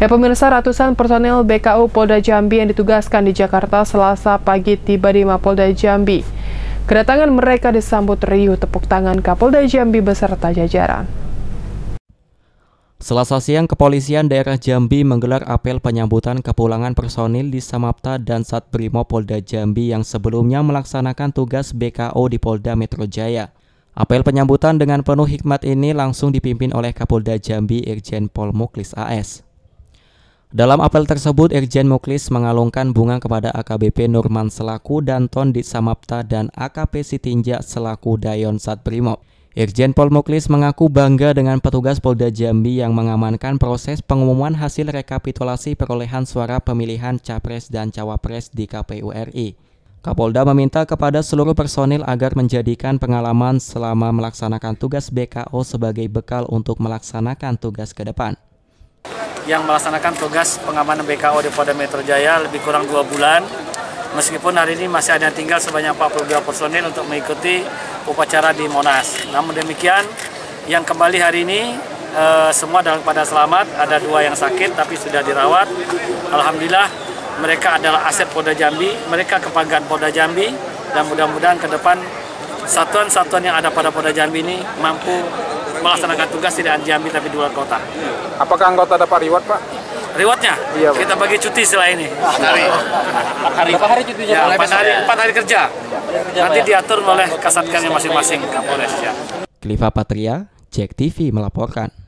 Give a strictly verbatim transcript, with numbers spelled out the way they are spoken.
Ya pemirsa, ratusan personel B K U Polda Jambi yang ditugaskan di Jakarta Selasa pagi tiba di Mapolda Jambi. Kedatangan mereka disambut riuh tepuk tangan Kapolda Jambi beserta jajaran. Selasa siang, Kepolisian Daerah Jambi menggelar apel penyambutan kepulangan personil di Samapta dan Satbrimo Polda Jambi yang sebelumnya melaksanakan tugas B K O di Polda Metro Jaya. Apel penyambutan dengan penuh hikmat ini langsung dipimpin oleh Kapolda Jambi Irjen Pol Muklis A S. Dalam apel tersebut, Irjen Muklis mengalungkan bunga kepada A K B P Nurman selaku Danton di Samapta dan A K P Sitinja selaku Dayon Satbrimo. Irjen Pol Muklis mengaku bangga dengan petugas Polda Jambi yang mengamankan proses pengumuman hasil rekapitulasi perolehan suara pemilihan Capres dan Cawapres di K P U R I. Kapolda meminta kepada seluruh personil agar menjadikan pengalaman selama melaksanakan tugas B K O sebagai bekal untuk melaksanakan tugas ke depan. Yang melaksanakan tugas pengamanan B K O di Polda Metro Jaya lebih kurang dua bulan. Meskipun hari ini masih ada yang tinggal sebanyak empat puluh dua personil untuk mengikuti upacara di Monas. Namun demikian, yang kembali hari ini eh, semua dalam keadaan selamat. Ada dua yang sakit tapi sudah dirawat. Alhamdulillah mereka adalah aset Polda Jambi, mereka kebanggaan Polda Jambi, dan mudah-mudahan ke depan satuan-satuan yang ada pada Polda Jambi ini mampu melaksanakan tugas tidak di Jambi tapi di luar kota. Apakah anggota dapat reward, Pak? Rewardnya? Iya, kita bagi cuti setelah ini. Empat hari. Empat hari. Berapa hari cutinya? Ya, empat hari, empat hari kerja. Nanti diatur oleh kasatgas masing-masing Kapolres. Ya. Kliva Patria, Jack T V melaporkan.